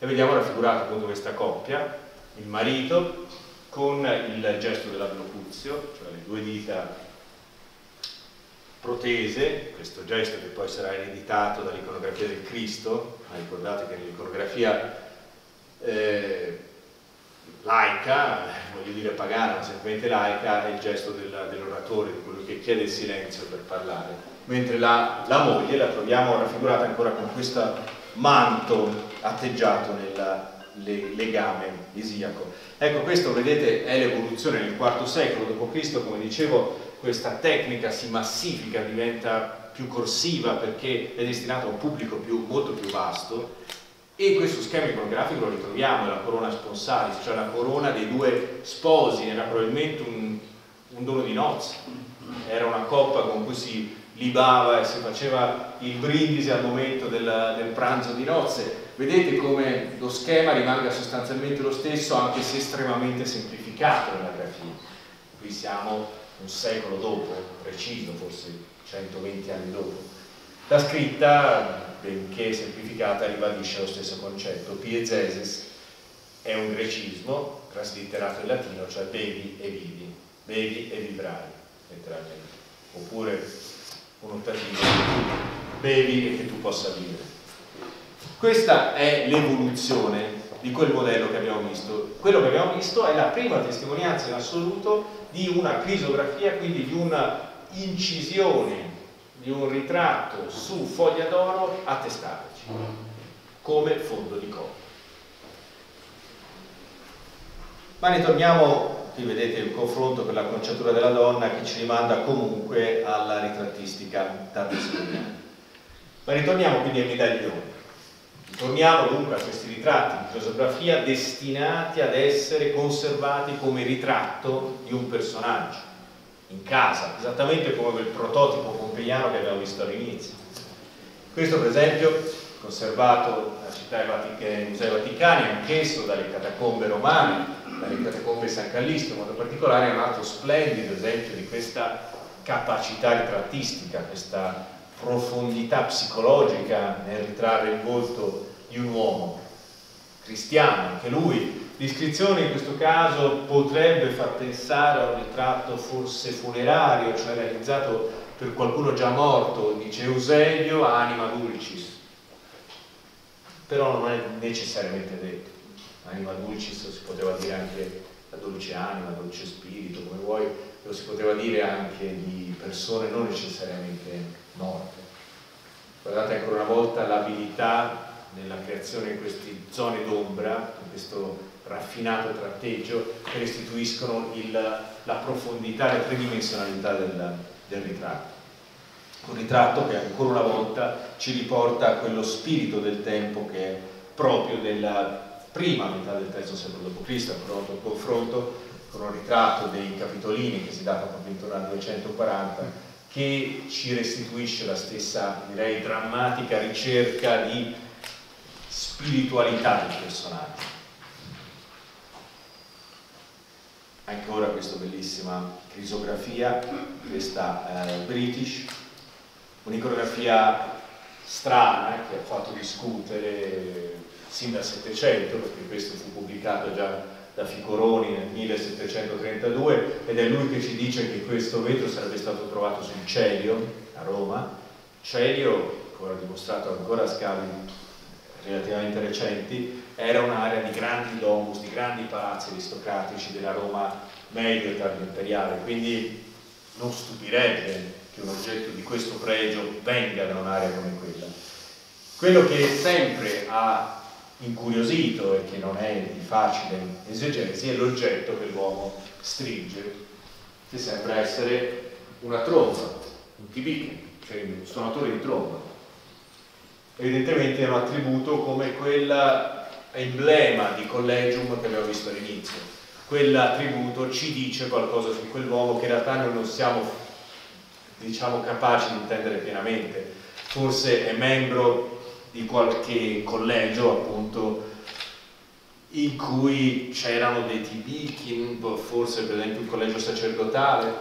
e vediamo raffigurata appunto questa coppia, il marito con il gesto dell'ablocuzio, cioè le due dita protese, questo gesto che poi sarà ereditato dall'iconografia del Cristo. Ricordate che nell'iconografia laica, voglio dire pagana, ma semplicemente laica, è il gesto dell'oratore, di colui che chiede il silenzio per parlare, mentre la moglie la troviamo raffigurata ancora con questo manto atteggiato nel legame isiaco. Ecco, questo vedete è l'evoluzione nel IV secolo d.C., come dicevo. Questa tecnica si massifica, diventa più corsiva perché è destinata a un pubblico molto più vasto, e questo schema iconografico lo ritroviamo, è la corona sponsalis, cioè la corona dei due sposi. Era probabilmente un dono di nozze, era una coppa con cui si libava e si faceva il brindisi al momento del pranzo di nozze. Vedete come lo schema rimanga sostanzialmente lo stesso, anche se estremamente semplificato nella grafia. Qui siamo un secolo dopo, preciso, forse 120 anni dopo. La scritta, benché semplificata, ribadisce lo stesso concetto. Piezesis è un grecismo traslitterato in latino, cioè bevi e vivi, bevi e vivrai, letteralmente. Oppure un ottativo, bevi e che tu possa vivere. Questa è l'evoluzione di quel modello che abbiamo visto. Quello che abbiamo visto è la prima testimonianza in assoluto di una crisografia, quindi di una incisione di un ritratto su foglia d'oro a testavici come fondo di coppia. Ma ne torniamo, qui vedete il confronto per la conciatura della donna che ci rimanda comunque alla ritrattistica tardo-siciliana. Ma ritorniamo quindi ai medaglioni. Torniamo dunque a questi ritratti di crisografia destinati ad essere conservati come ritratto di un personaggio in casa, esattamente come quel prototipo pompeiano che abbiamo visto all'inizio. Questo per esempio conservato alla città dei Musei Vaticani, anch'esso dalle catacombe romane, dalle catacombe di San Callisto in modo particolare, è un altro splendido esempio di questa capacità ritrattistica, questa profondità psicologica nel ritrarre il volto di un uomo cristiano, anche lui. L'iscrizione in questo caso potrebbe far pensare a un ritratto forse funerario, cioè realizzato per qualcuno già morto, dice Eusebio anima dulcis, però non è necessariamente detto. Anima dulcis si poteva dire anche la dolce anima, dolce spirito, come vuoi, lo si poteva dire anche di persone non necessariamente morte. Guardate ancora una volta l'abilità nella creazione di queste zone d'ombra, in questo raffinato tratteggio che restituiscono la profondità e la tridimensionalità del ritratto. Un ritratto che ancora una volta ci riporta a quello spirito del tempo che è proprio della prima metà del III secolo d.C., ancora un confronto con un ritratto dei Capitolini che si data proprio intorno al 240, che ci restituisce la stessa, direi, drammatica ricerca di spiritualità del personaggio. Ancora questa bellissima crisografia, questa British, un'iconografia strana che ha fatto discutere sin dal Settecento, perché questo fu pubblicato già da Ficoroni nel 1732, ed è lui che ci dice che questo vetro sarebbe stato trovato sul Celio a Roma. Celio, come ho dimostrato ancora a scavi relativamente recenti, era un'area di grandi domus, di grandi palazzi aristocratici della Roma medio e tardo imperiale, quindi non stupirebbe che un oggetto di questo pregio venga da un'area come quella. Quello che sempre ha incuriosito e che non è di facile esegesi è l'oggetto che l'uomo stringe, che sembra essere una tromba, un tibiche, cioè un suonatore di tromba. Evidentemente è un attributo come quell'emblema di collegium che abbiamo visto all'inizio. Quell'attributo ci dice qualcosa su quell'uomo che in realtà noi non siamo, diciamo, capaci di intendere pienamente. Forse è membro di qualche collegio, appunto, in cui c'erano dei tibichi, forse per esempio un collegio sacerdotale,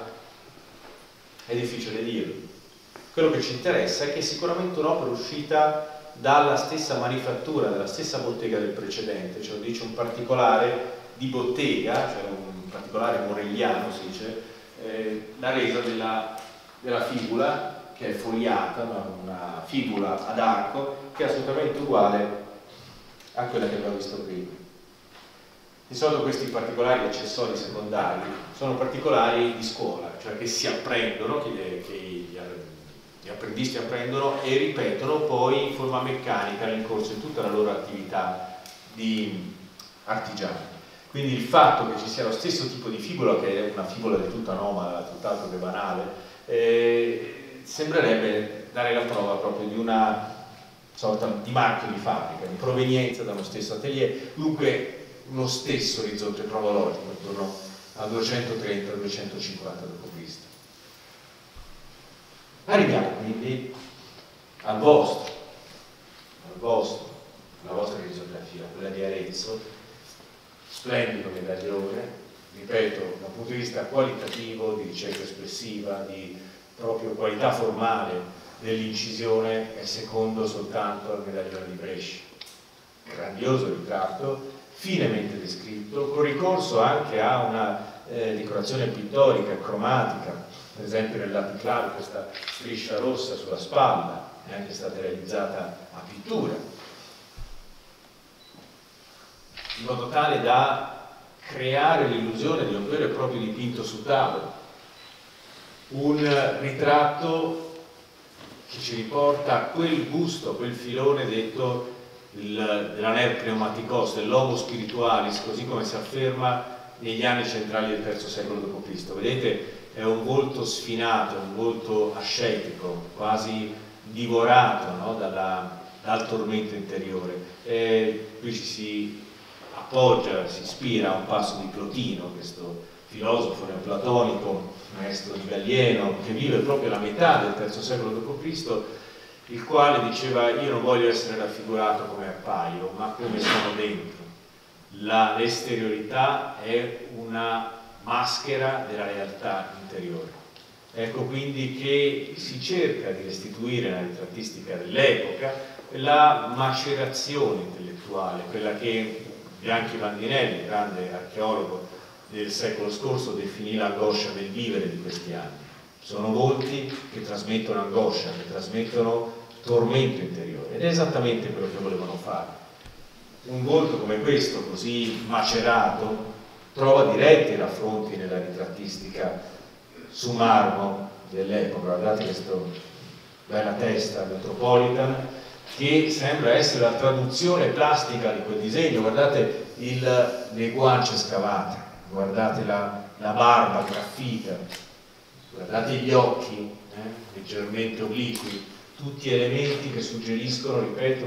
è difficile dirlo. Quello che ci interessa è che è sicuramente un'opera uscita dalla stessa manifattura, dalla stessa bottega del precedente, cioè dice un particolare di bottega, cioè un particolare moregliano si dice, la resa della fibula, che è foliata, una fibula ad arco, che è assolutamente uguale a quella che abbiamo visto prima. Di solito questi particolari accessori secondari sono particolari di scuola, cioè che si apprendono, che gli apprendisti apprendono e ripetono poi in forma meccanica nel corso di tutta la loro attività di artigiani. Quindi il fatto che ci sia lo stesso tipo di fibula, che è una fibula del tutto anomala, tutt'altro che banale, sembrerebbe dare la prova proprio di una sorta di marchio di fabbrica, di provenienza dallo stesso atelier, dunque lo stesso orizzonte cronologico, intorno al 230-250 d.C. Arriviamo quindi alla vostra risografia, quella di Arezzo, splendido medaglione, ripeto, dal punto di vista qualitativo, di ricerca espressiva, di proprio qualità formale dell'incisione, è secondo soltanto al medaglione di Brescia. Grandioso ritratto, finemente descritto, con ricorso anche a una decorazione pittorica, cromatica, per esempio nel laticlavio questa striscia rossa sulla spalla è anche stata realizzata a pittura, in modo tale da creare l'illusione di un vero e proprio dipinto su tavolo, un ritratto che ci riporta a quel gusto, quel filone detto dell'aner pneumaticos, dell'homo spiritualis, così come si afferma negli anni centrali del III secolo d.C. Vedete, è un volto sfinato, un volto ascetico, quasi divorato, no? dal tormento interiore. Qui ci si appoggia, si ispira a un passo di Plotino, questo filosofo neoplatonico, maestro di Gallieno, che vive proprio la metà del III secolo d.C., il quale diceva: io non voglio essere raffigurato come appaio, ma come sono dentro. L'esteriorità è una maschera della realtà interiore. Ecco quindi che si cerca di restituire nella ritrattistica dell'epoca la macerazione intellettuale, quella che Bianchi Bandinelli, grande archeologo del secolo scorso, definì l'angoscia del vivere di questi anni. Sono volti che trasmettono angoscia, che trasmettono tormento interiore, ed è esattamente quello che volevano fare. Un volto come questo, così macerato, trova diretti raffronti nella ritrattistica su marmo dell'epoca. Guardate questa bella testa Metropolitan, che sembra essere la traduzione plastica di quel disegno. Guardate le guance scavate, guardate la barba graffita, guardate gli occhi leggermente obliqui, tutti elementi che suggeriscono, ripeto,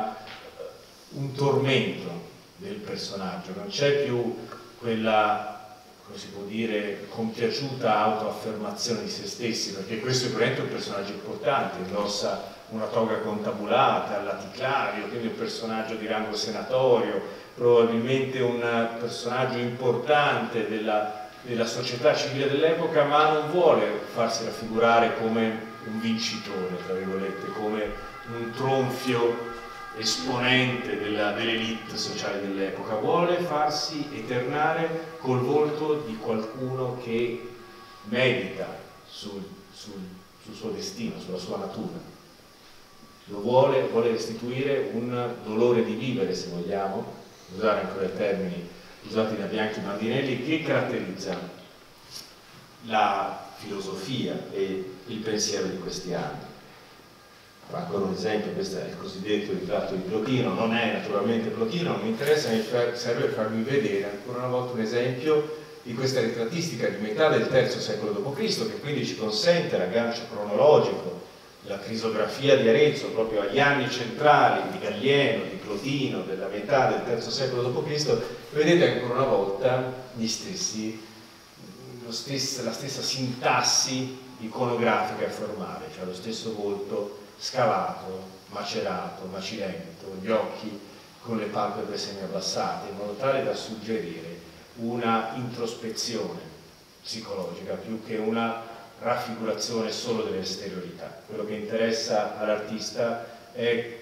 un tormento del personaggio. Non c'è più quella, come si può dire, compiaciuta autoaffermazione di se stessi, perché questo è veramente un personaggio importante, indossa una toga contabulata, al laticlavio, quindi un personaggio di rango senatorio, probabilmente un personaggio importante della società civile dell'epoca, ma non vuole farsi raffigurare come un vincitore, tra virgolette, come un tronfio esponente dell'elite sociale dell'epoca. Vuole farsi eternare col volto di qualcuno che medita sul suo destino, sulla sua natura. Lo vuole restituire un dolore di vivere, se vogliamo usare ancora i termini usati da Bianchi Bandinelli, che caratterizza la filosofia e il pensiero di questi anni. Ancora un esempio, questo è il cosiddetto ritratto di Plotino, non è naturalmente Plotino, non mi interessa, mi serve farvi vedere ancora una volta un esempio di questa ritrattistica di metà del III secolo d.C., che quindi ci consente l'aggancio cronologico, la crisografia di Arezzo proprio agli anni centrali di Gallieno, di Plotino, della metà del III secolo d.C. Vedete ancora una volta la stessa sintassi iconografica e formale, cioè lo stesso volto scavato, macerato, macilento, gli occhi con le palpebre semiabbassate, in modo tale da suggerire una introspezione psicologica più che una raffigurazione solo dell'esteriorità. Quello che interessa all'artista è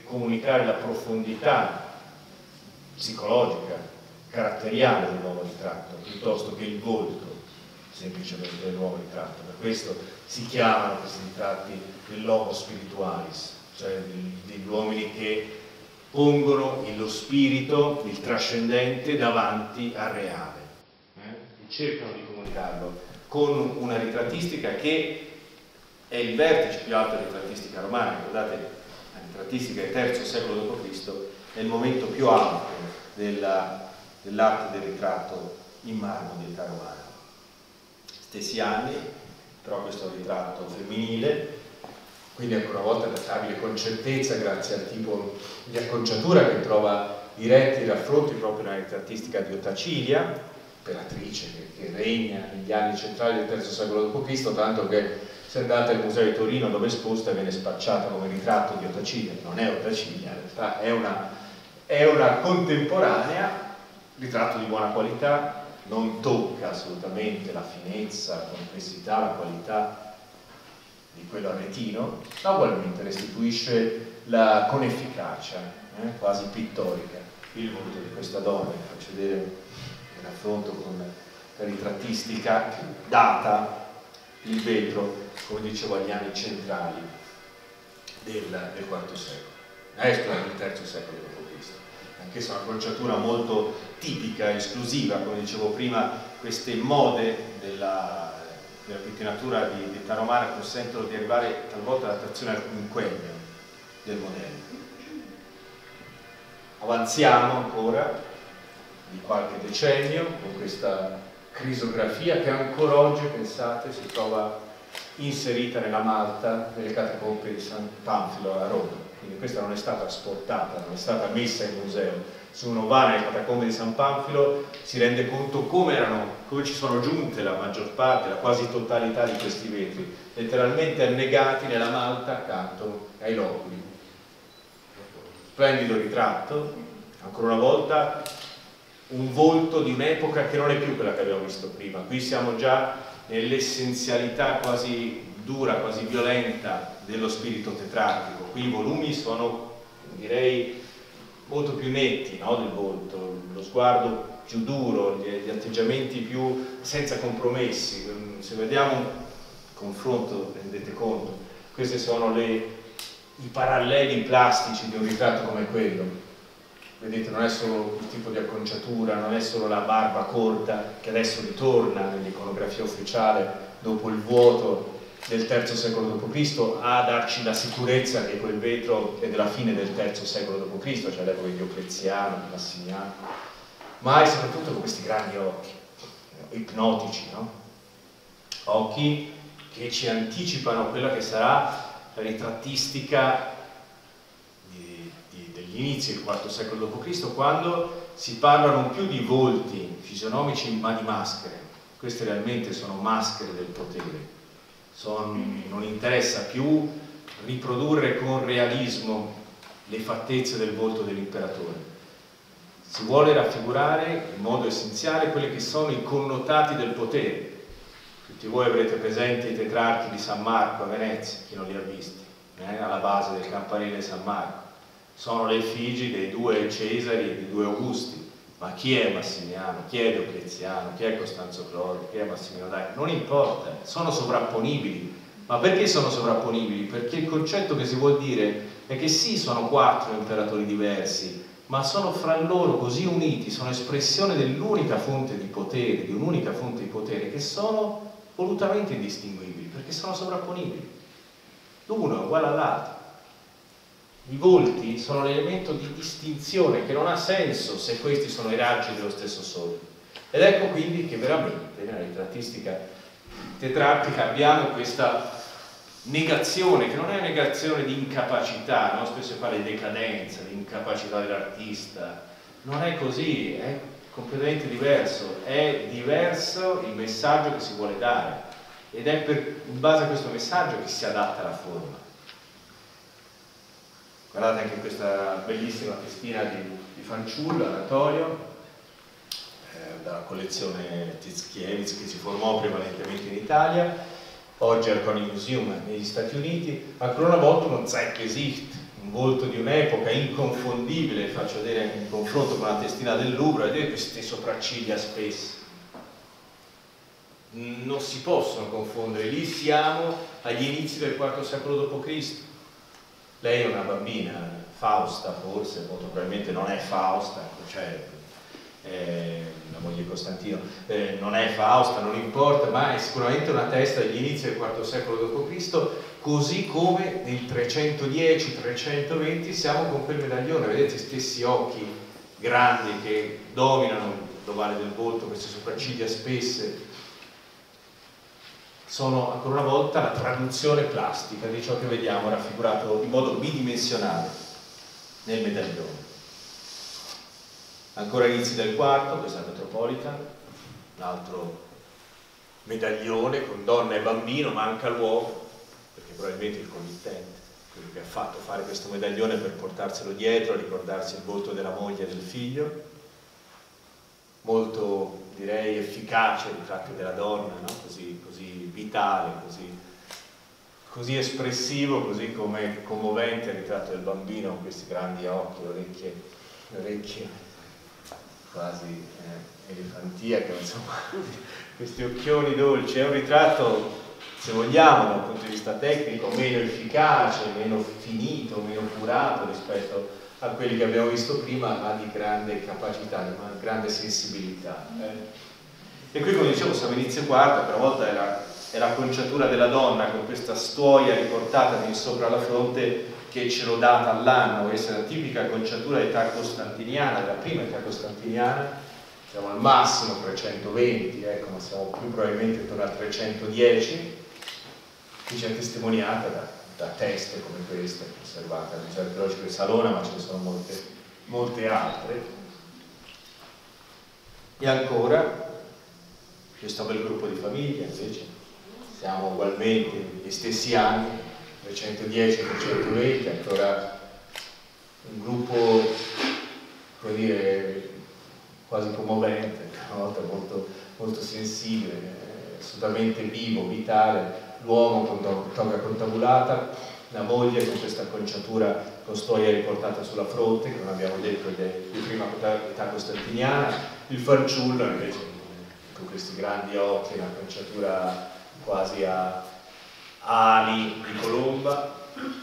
comunicare la profondità psicologica, caratteriale dell'uomo ritratto, piuttosto che il volto semplicemente dell'uomo ritratto. Per questo si chiamano questi ritratti dell'homo spiritualis, cioè degli uomini che pongono lo spirito, il trascendente, davanti al reale, e cercano di comunicarlo con una ritrattistica che è il vertice più alto della ritrattistica romana. Guardate, la ritrattistica del III secolo d.C. è il momento più alto dell'arte del ritratto in marmo di età romana. Stessi anni, però questo è un ritratto femminile, quindi ancora una volta trattabile con certezza grazie al tipo di acconciatura che trova diretti raffronti proprio nella ritrattistica di Ottacilia, imperatrice che regna negli anni centrali del III secolo d.C., tanto che se andate al Museo di Torino dove è esposta viene spacciata come ritratto di Ottacilia. Non è Ottacilia, in realtà è una contemporanea, ritratto di buona qualità, non tocca assolutamente la finezza, la complessità, la qualità di quello aretino, ma ugualmente restituisce con efficacia, quasi pittorica, il volto di questa donna. Vi faccio vedere il raffronto con la ritrattistica data il vetro, come dicevo, agli anni centrali del IV secolo, del III secolo d.C. Anch'essa una acconciatura molto tipica, esclusiva, come dicevo prima. Queste mode della pettinatura di età romana consentono di arrivare talvolta all'attrazione al quinquennio del modello. Avanziamo ancora di qualche decennio con questa crisografia che ancora oggi, pensate, si trova inserita nella Malta delle catacombe di San Panfilo a Roma. Quindi questa non è stata esportata, non è stata messa in museo. Se uno va nelle catacombe di San Panfilo si rende conto come ci sono giunte la maggior parte, la quasi totalità di questi vetri, letteralmente annegati nella Malta accanto ai loculi. Splendido ritratto, ancora una volta un volto di un'epoca che non è più quella che abbiamo visto prima. Qui siamo già nell'essenzialità quasi dura, quasi violenta dello spirito tetrarchico. Qui i volumi sono, direi, molto più netti, no, del volto, lo sguardo più duro, gli atteggiamenti più senza compromessi. Se vediamo un confronto, rendete conto, questi sono i paralleli plastici di un ritratto come quello. Vedete, non è solo il tipo di acconciatura, non è solo la barba corta che adesso ritorna nell'iconografia ufficiale dopo il vuoto del III secolo d.C. a darci la sicurezza che quel vetro è della fine del III secolo d.C., cioè l'epoca di Diocleziano, di Massimiano, ma è soprattutto con questi grandi occhi, ipnotici, no? Occhi che ci anticipano quella che sarà la ritrattistica degli inizi del IV secolo d.C., quando si parla non più di volti fisionomici ma di maschere. Queste realmente sono maschere del potere. Non interessa più riprodurre con realismo le fattezze del volto dell'imperatore. Si vuole raffigurare in modo essenziale quelli che sono i connotati del potere. Tutti voi avrete presente i tetrarchi di San Marco a Venezia, chi non li ha visti, alla base del campanile di San Marco. Sono le effigi dei due Cesari e dei due Augusti. Ma chi è Massimiano? Chi è Diocleziano? Chi è Costanzo Clodio? Chi è Massimino Dario? Non importa, sono sovrapponibili. Ma perché sono sovrapponibili? Perché il concetto che si vuol dire è che sì, sono 4 imperatori diversi, ma sono fra loro così uniti, sono espressione dell'unica fonte di potere, di un'unica fonte di potere, che sono volutamente indistinguibili, perché sono sovrapponibili. L'uno è uguale all'altro. I volti sono l'elemento di distinzione che non ha senso se questi sono i raggi dello stesso sole. Ed ecco quindi che veramente nella ritrattistica tetrarchica abbiamo questa negazione, che non è una negazione di incapacità, no? Spesso si parla di decadenza, di incapacità dell'artista. Non è così, è completamente diverso. È diverso il messaggio che si vuole dare. Ed è in base a questo messaggio che si adatta la forma. Guardate anche questa bellissima testina di fanciullo, Anatolio, dalla collezione Tizkiewicz, che si formò prevalentemente in Italia, oggi al König Museum negli Stati Uniti. Ancora una volta uno Zeitgesicht, un volto di un'epoca inconfondibile. Faccio vedere in confronto con la testina del Louvre, vedete queste sopracciglia spesse, non si possono confondere. Lì siamo agli inizi del IV secolo d.C. Lei è una bambina, Fausta forse, molto probabilmente non è Fausta, cioè la moglie di Costantino, non è Fausta, non importa, ma è sicuramente una testa degli inizi del IV secolo d.C., così come nel 310-320 siamo con quel medaglione, vedete, stessi occhi grandi che dominano l'ovale del volto, queste sopracciglia spesse. Sono ancora una volta la traduzione plastica di ciò che vediamo raffigurato in modo bidimensionale nel medaglione. Ancora inizi del IV, questa è la Metropolitan, un altro medaglione con donna e bambino, manca l'uomo, perché probabilmente il committente, quello che ha fatto fare questo medaglione per portarselo dietro, ricordarsi il volto della moglie e del figlio. Molto, direi, efficace il ritratto della donna, no? Così vitale, così espressivo, così come commovente il ritratto del bambino con questi grandi occhi, orecchie quasi elefantiache, insomma, questi occhioni dolci. È un ritratto, se vogliamo, dal punto di vista tecnico, meno efficace, meno finito, meno curato rispetto a quelli che abbiamo visto prima, ma di grande capacità, di una grande sensibilità. E qui, come dicevo, siamo inizio IV, per una volta è la conciatura della donna con questa stuoia riportata di sopra la fronte che ce l'ho data all'anno. Questa è la tipica conciatura d'età costantiniana, della prima età costantiniana. Siamo al massimo 320, ecco, ma siamo più probabilmente intorno al 310. Qui c'è testimoniata da teste come queste, conservate al Museo Archeologico di Salona, ma ce ne sono molte altre. E ancora questo bel gruppo di famiglia, invece siamo ugualmente negli stessi anni, 310-320, ancora un gruppo, come dire, quasi commovente, una volta molto sensibile, assolutamente vivo, vitale. L'uomo con toga contabulata, la moglie con questa acconciatura con stoia riportata sulla fronte, che non abbiamo detto è di prima età costantiniana, il fanciullo invece con questi grandi occhi, un'acconciatura quasi a ali di colomba.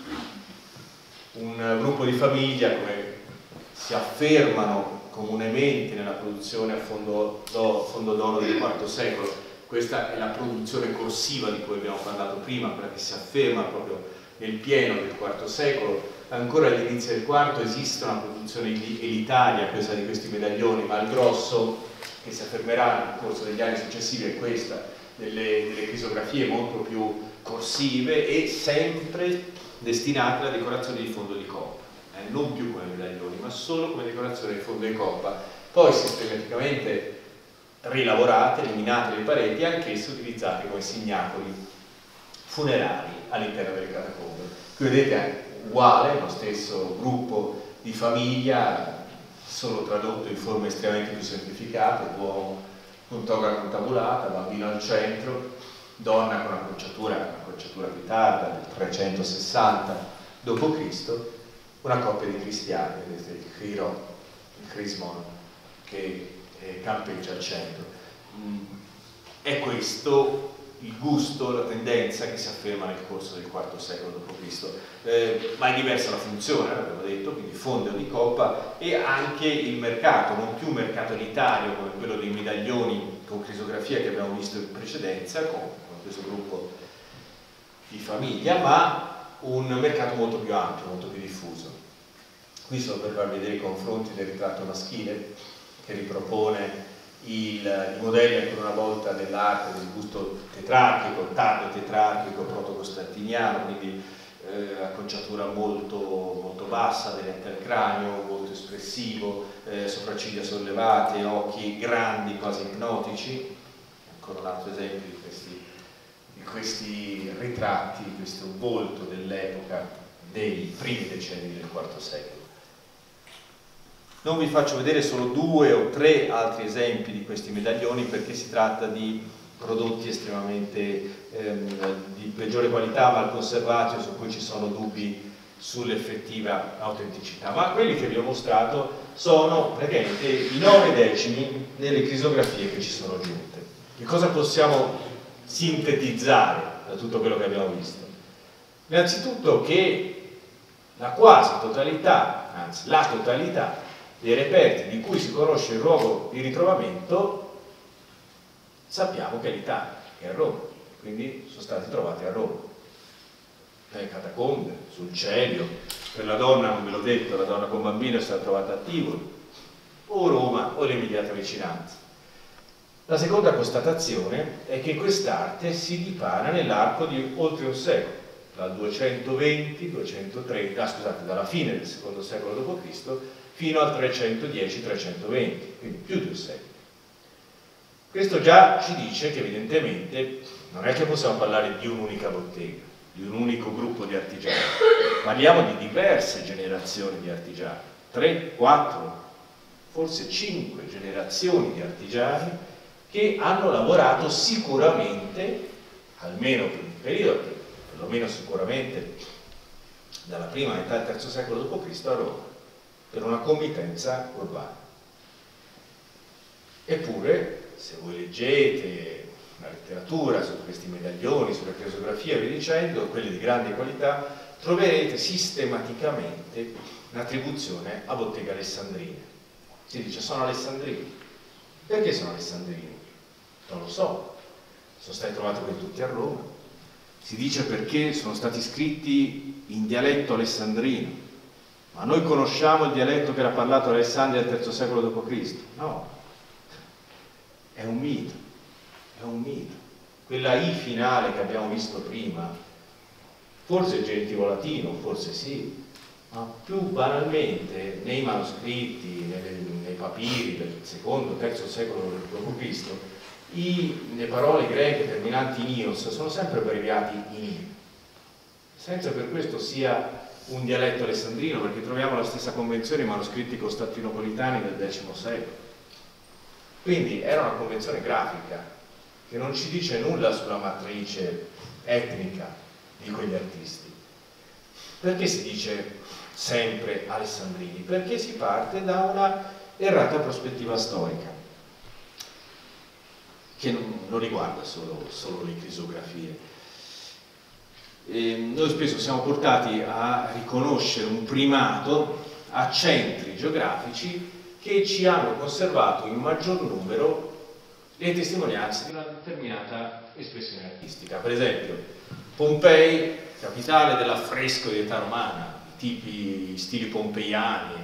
Un gruppo di famiglia come si affermano comunemente nella produzione a fondo d'oro del IV secolo. Questa è la produzione corsiva di cui abbiamo parlato prima, quella che si afferma proprio nel pieno del IV secolo. Ancora all'inizio del IV esiste una produzione elitaria, questa di questi medaglioni, ma il grosso che si affermerà nel corso degli anni successivi è questa, delle crisografie molto più corsive e sempre destinate alla decorazione di fondo di coppa, non più come medaglioni, ma solo come decorazione di fondo di coppa, poi sistematicamente rilavorate, eliminate le pareti e anch'esse utilizzate come signacoli funerari all'interno delle catacombe. Qui vedete è uguale, lo stesso gruppo di famiglia, solo tradotto in forme estremamente più semplificate, uomo con toga contabulata, bambino al centro, donna con una conciatura più tarda, del 360 d.C., una coppia di cristiani, vedete il crismon che campeggia al centro. È questo il gusto, la tendenza che si afferma nel corso del IV secolo d.C. Ma è diversa la funzione, l'abbiamo detto, quindi fondo di coppa, e anche il mercato, non più un mercato elitario come quello dei medaglioni con crisografia che abbiamo visto in precedenza, con questo gruppo di famiglia, ma un mercato molto più ampio, molto più diffuso. Qui solo per farvi vedere i confronti del ritratto maschile, che ripropone i modelli ancora una volta dell'arte del gusto tetrarchico, tardo tetrarchico, proto-costantiniano, quindi acconciatura molto bassa, aderente al cranio, molto espressivo, sopracciglia sollevate, occhi grandi, quasi ipnotici. Ancora un altro esempio di questi ritratti, di questo volto dell'epoca dei primi decenni del IV secolo. Non vi faccio vedere solo 2 o 3 altri esempi di questi medaglioni perché si tratta di prodotti estremamente di peggiore qualità, mal conservati, su cui ci sono dubbi sull'effettiva autenticità, ma quelli che vi ho mostrato sono praticamente i 9 decimi delle crisografie che ci sono giunte. Che cosa possiamo sintetizzare da tutto quello che abbiamo visto? Innanzitutto che la quasi totalità, anzi la totalità dei reperti di cui si conosce il luogo di ritrovamento sappiamo che è l'Italia, che è a Roma, quindi sono stati trovati a Roma. Nelle catacombe, sul Celio, per la donna, non ve l'ho detto, la donna con bambino è stata trovata a Tivoli, o Roma o l'immediata vicinanza. La seconda constatazione è che quest'arte si dipana nell'arco di oltre un secolo, dal 220-230, dalla fine del secondo secolo d.C. fino al 310-320, quindi più di un secolo. Questo già ci dice che evidentemente non è che possiamo parlare di un'unica bottega, di un unico gruppo di artigiani, parliamo di diverse generazioni di artigiani, 3, 4, forse 5 generazioni di artigiani che hanno lavorato sicuramente, almeno per un periodo, perlomeno sicuramente dalla prima metà del terzo secolo d.C. a Roma, per una committenza urbana. Eppure, se voi leggete la letteratura su questi medaglioni, sulle crisografie e via dicendo, quelle di grande qualità, troverete sistematicamente un'attribuzione a botteghe alessandrine. Si dice sono alessandrini. Perché sono alessandrini? Non lo so. Sono stati trovati quasi tutti a Roma. Si dice perché sono stati scritti in dialetto alessandrino. Ma noi conosciamo il dialetto che era parlato ad Alessandria del III secolo d.C. No. È un mito. È un mito. Quella I finale che abbiamo visto prima, forse è genitivo latino, forse sì, ma più banalmente nei manoscritti, nei papiri del secondo, terzo secolo d.C., le parole greche terminanti in ios sono sempre abbreviati in I, senza per questo sia un dialetto alessandrino, perché troviamo la stessa convenzione in manoscritti costantinopolitani del X secolo. Quindi era una convenzione grafica che non ci dice nulla sulla matrice etnica di quegli artisti. Perché si dice sempre alessandrini? Perché si parte da una errata prospettiva storica che non riguarda solo le crisografie. Noi spesso siamo portati a riconoscere un primato a centri geografici che ci hanno conservato in maggior numero le testimonianze di una determinata espressione artistica. Per esempio, Pompei, capitale dell'affresco di età romana, tipi stili pompeiani,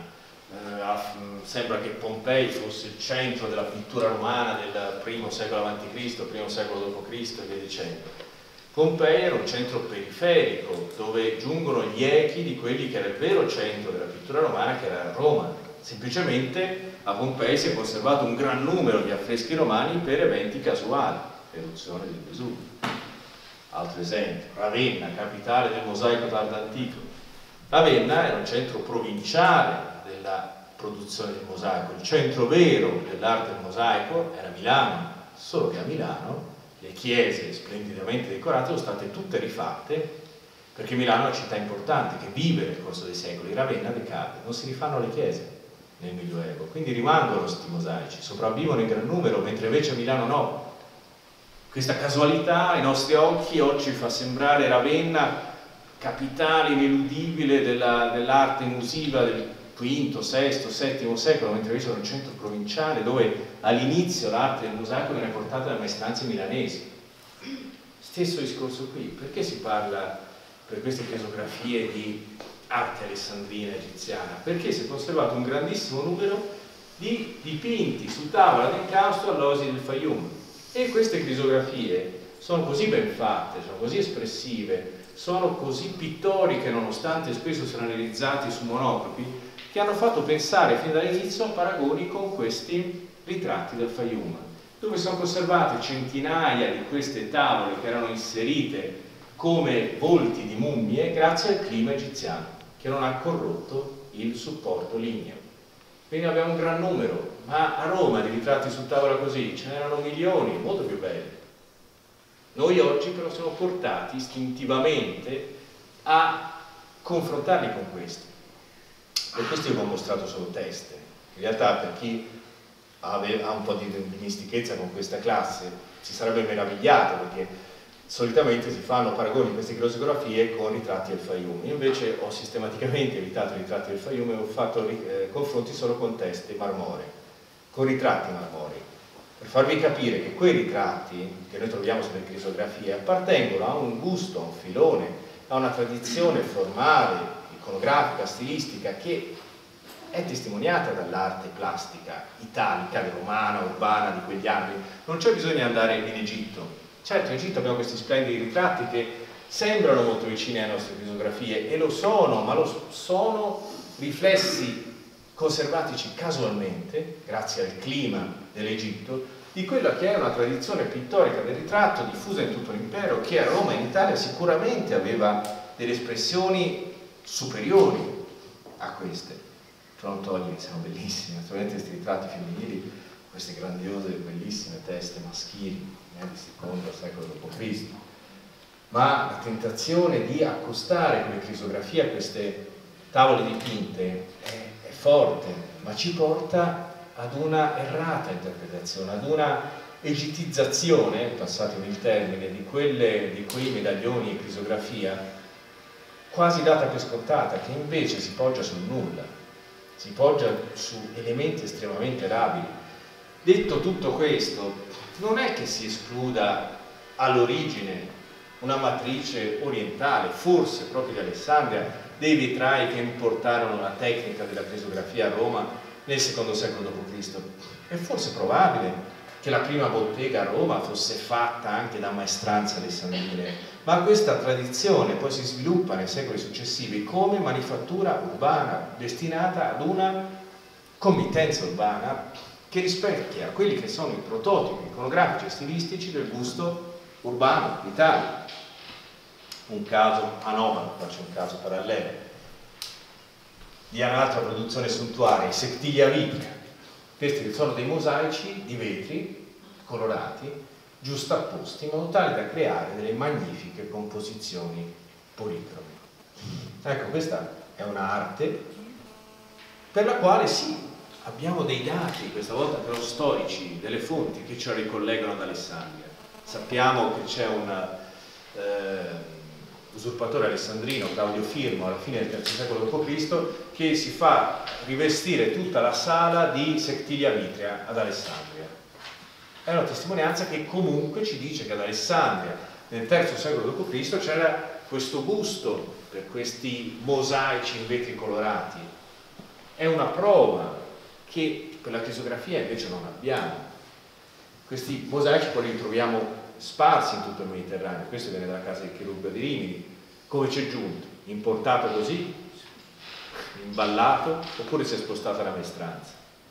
sembra che Pompei fosse il centro della pittura romana del primo secolo a.C., primo secolo d.C. e via dicendo. Pompei era un centro periferico dove giungono gli echi di quelli che era il vero centro della pittura romana, che era Roma. Semplicemente a Pompei si è conservato un gran numero di affreschi romani per eventi casuali, l'eruzione del Vesuvio. Altro esempio, Ravenna, capitale del mosaico tardo-antico. Ravenna era un centro provinciale della produzione del mosaico, il centro vero dell'arte del mosaico era Milano, solo che a Milano le chiese splendidamente decorate sono state tutte rifatte, perché Milano è una città importante che vive nel corso dei secoli. Ravenna decade, non si rifanno le chiese nel Medioevo, quindi rimangono questi mosaici, sopravvivono in gran numero, mentre invece a Milano no. Questa casualità ai nostri occhi oggi fa sembrare Ravenna capitale ineludibile dell'arte musiva del V, VI, VII secolo, mentre invece era un centro provinciale dove all'inizio l'arte del mosaico viene portata da maestranze milanesi. Stesso discorso qui, perché si parla per queste crisografie di arte alessandrina egiziana? Perché si è conservato un grandissimo numero di dipinti su tavola d'incausto all'Oasi del Fayum, e queste crisografie sono così ben fatte, sono così espressive, sono così pittoriche, nonostante spesso siano realizzati su monocropi, che hanno fatto pensare fin dall'inizio a paragoni con questi ritratti del Fayum, dove sono conservate centinaia di queste tavole che erano inserite come volti di mummie grazie al clima egiziano, che non ha corrotto il supporto ligneo. Quindi abbiamo un gran numero, ma a Roma di ritratti su tavola così ce n'erano milioni, molto più belli. Noi oggi però siamo portati istintivamente a confrontarli con questi. Per questo io vi ho mostrato solo teste. In realtà, per chi ha un po' di dimestichezza con questa classe, si sarebbe meravigliato, perché solitamente si fanno paragoni in queste crosografie con ritratti del Fayum. Io invece ho sistematicamente evitato i ritratti del Fayum e ho fatto confronti solo con teste marmoree, con ritratti marmorei, per farvi capire che quei ritratti che noi troviamo sulle crisografie appartengono a un gusto, a un filone, a una tradizione formale, iconografica, stilistica, che è testimoniata dall'arte plastica italica, romana, urbana di quegli anni. Non c'è bisogno di andare in Egitto. Certo, in Egitto abbiamo questi splendidi ritratti che sembrano molto vicini alle nostre crisografie, e lo sono, ma sono riflessi conservatici casualmente, grazie al clima dell'Egitto, di quella che è una tradizione pittorica del ritratto diffusa in tutto l'impero, che a Roma e in Italia sicuramente aveva delle espressioni superiori a queste. Frontogli sono bellissimi, naturalmente questi ritratti femminili, queste grandiose, bellissime teste maschili di secondo secolo d.C. Ma la tentazione di accostare quelle crisografie a queste tavole dipinte è forte, ma ci porta ad una errata interpretazione, ad una egittizzazione, passatemi il termine, di quei medaglioni e crisografia quasi data per scontata, che invece si poggia sul nulla, si poggia su elementi estremamente labili. Detto tutto questo, non è che si escluda all'origine una matrice orientale, forse proprio di Alessandria, dei vetrai che importarono la tecnica della crisografia a Roma nel secondo secolo d.C. È forse probabile che la prima bottega a Roma fosse fatta anche da maestranze alessandrine, ma questa tradizione poi si sviluppa nei secoli successivi come manifattura urbana, destinata ad una committenza urbana che rispecchia quelli che sono i prototipi iconografici e stilistici del gusto urbano d'Italia. Un caso anomalo, faccio un caso parallelo, di un'altra produzione suntuaria, i Sectilia Vitrea. Questi sono dei mosaici di vetri colorati, giustapposti, in modo tale da creare delle magnifiche composizioni policrome. Ecco, questa è un'arte per la quale sì, abbiamo dei dati, questa volta però storici, delle fonti che ci ricollegano ad Alessandria. Sappiamo che c'è un usurpatore alessandrino, Claudio Firmo, alla fine del III secolo d.C., che si fa rivestire tutta la sala di Sectilia Vitrea ad Alessandria. È una testimonianza che comunque ci dice che ad Alessandria, nel III secolo d.C., c'era questo gusto per questi mosaici in vetri colorati. È una prova che per la crisografia invece non abbiamo. Questi mosaici poi li troviamo sparsi in tutto il Mediterraneo. Questo viene dalla casa di Cherubio di Rimini. Come c'è giunto? Importato così, imballato, oppure si è spostata la maestranza,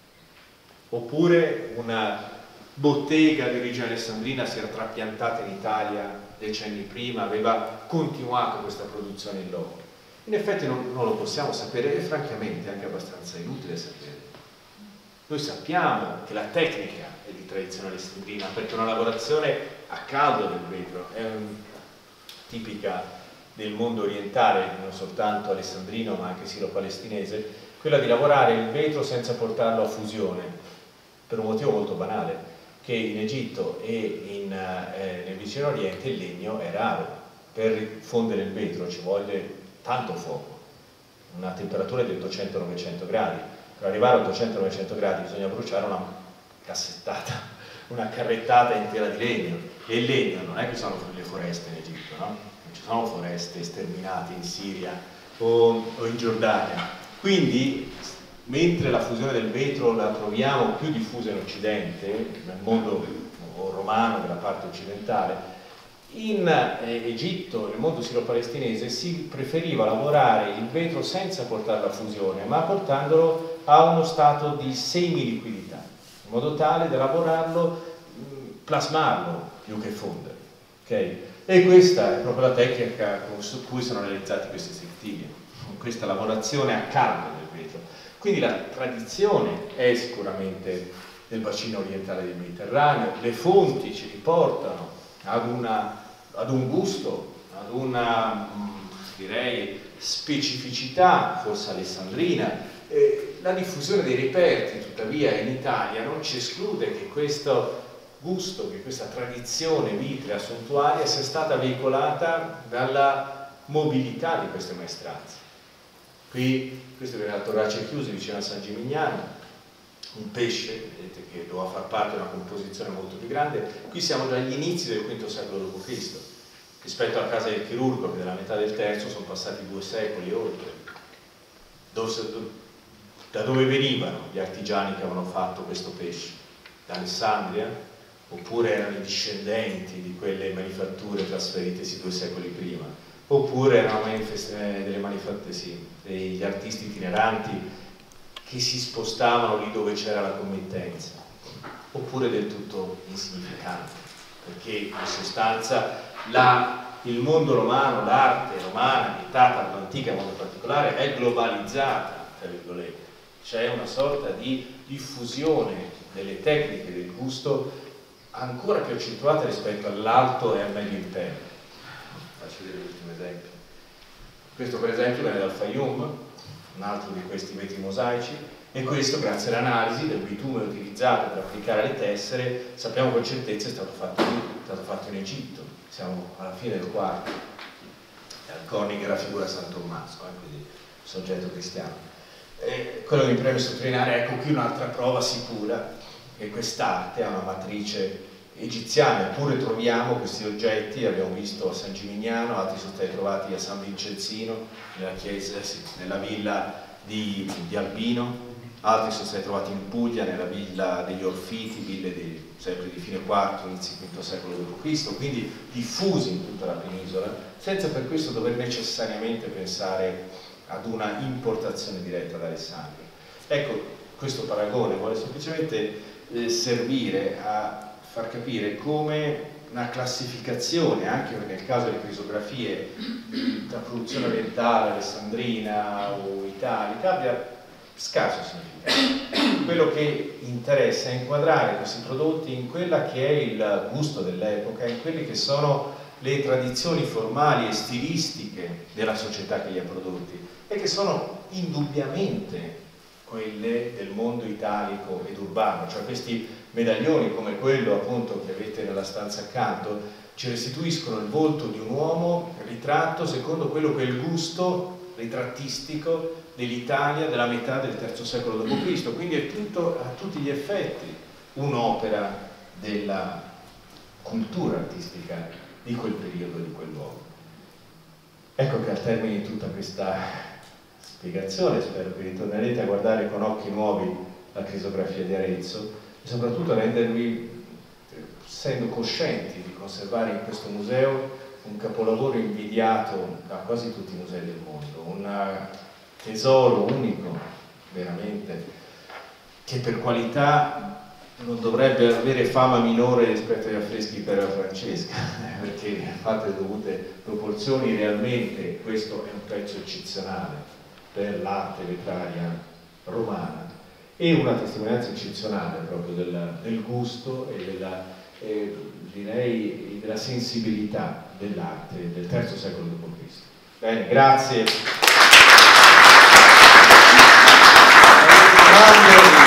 oppure una bottega di origine alessandrina si era trapiantata in Italia decenni prima, aveva continuato questa produzione in loco. In effetti non lo possiamo sapere, e francamente è anche abbastanza inutile sapere. Noi sappiamo che la tecnica è di tradizione alessandrina, perché una lavorazione a caldo del vetro è tipica del mondo orientale, non soltanto alessandrino ma anche siro-palestinese, quella di lavorare il vetro senza portarlo a fusione, per un motivo molto banale, che in Egitto e nel vicino Oriente il legno è raro. Per fondere il vetro ci vuole tanto fuoco, una temperatura di 800-900 gradi. Per arrivare a 800-900 gradi bisogna bruciare una cassettata, una carrettata intera di legno, e il legno non è che sono le foreste in Egitto, no? Non ci sono foreste sterminate in Siria o in Giordania. Quindi, mentre la fusione del vetro la troviamo più diffusa in Occidente, nel mondo romano, della parte occidentale, in Egitto, nel mondo siro-palestinese, si preferiva lavorare il vetro senza portarlo a fusione, ma portandolo a uno stato di semiliquidità, in modo tale da lavorarlo, plasmarlo più che fondere. Okay? E questa è proprio la tecnica su cui sono realizzati questi sectili, con questa lavorazione a caldo del vetro. Quindi la tradizione è sicuramente nel bacino orientale del Mediterraneo, le fonti ci riportano ad un gusto, ad una, direi, specificità, forse alessandrina. La diffusione dei reperti, tuttavia, in Italia non ci esclude che questo gusto, che questa tradizione vitrea suntuaria sia stata veicolata dalla mobilità di queste maestranze. Qui, questo viene da Torrace Chiusi, vicino a San Gimignano, un pesce, vedete che doveva far parte di una composizione molto più grande. Qui siamo già agli inizi del V secolo d.C. Rispetto alla casa del chirurgo, che della metà del terzo sono passati 2 secoli e oltre. Da dove venivano gli artigiani che avevano fatto questo pesce? Da Alessandria? Oppure erano i discendenti di quelle manifatture trasferitesi 2 secoli prima? Oppure erano degli artisti itineranti che si spostavano lì dove c'era la committenza? Oppure del tutto insignificante? Perché in sostanza il mondo romano, l'arte romana, vietata all'antica in modo particolare, è globalizzata, tra virgolette. C'è una sorta di diffusione delle tecniche del gusto ancora più accentuata rispetto all'alto e al medio impero. Faccio vedere l'ultimo esempio. Questo per esempio viene dal Fayum, un altro di questi vetri mosaici, e questo, grazie all'analisi del bitume utilizzato per applicare le tessere, sappiamo con certezza è stato fatto in Egitto. Siamo alla fine del IV. Al coniche raffigura San Tommaso, quindi soggetto cristiano. Quello che mi preme sottolineare, ecco qui un'altra prova sicura che quest'arte ha una matrice egiziana, eppure troviamo questi oggetti, abbiamo visto a San Gimignano, altri sono stati trovati a San Vincenzino, nella chiesa, nella villa di Albino, altri sono stati trovati in Puglia, nella villa degli Orfiti, ville sempre di fine IV, inizio V secolo d.C., quindi diffusi in tutta la penisola, senza per questo dover necessariamente pensare ad una importazione diretta da Alessandria. Ecco, questo paragone vuole semplicemente servire a far capire come una classificazione, anche nel caso delle crisografie tra produzione orientale, alessandrina o italica, abbia scarso significato. Quello che interessa è inquadrare questi prodotti in quella che è il gusto dell'epoca, in quelle che sono le tradizioni formali e stilistiche della società che li ha prodotti, e che sono indubbiamente quelle del mondo italico ed urbano. Cioè questi medaglioni, come quello appunto che avete nella stanza accanto, ci restituiscono il volto di un uomo ritratto secondo quello che è il gusto ritrattistico dell'Italia della metà del III secolo d.C., quindi è tutto, a tutti gli effetti un'opera della cultura artistica di quel periodo, di quel luogo. Ecco che al termine di tutta questa spiegazione, spero che ritornerete a guardare con occhi nuovi la crisografia di Arezzo e soprattutto a rendervi, essendo coscienti di conservare in questo museo un capolavoro invidiato da quasi tutti i musei del mondo, un tesoro unico, veramente, che per qualità non dovrebbe avere fama minore rispetto agli affreschi per Francesca, perché fatte le dovute proporzioni realmente questo è un pezzo eccezionale per l'arte vetraria romana e una testimonianza eccezionale proprio del gusto e direi della sensibilità dell'arte del III secolo d.C. Bene, grazie.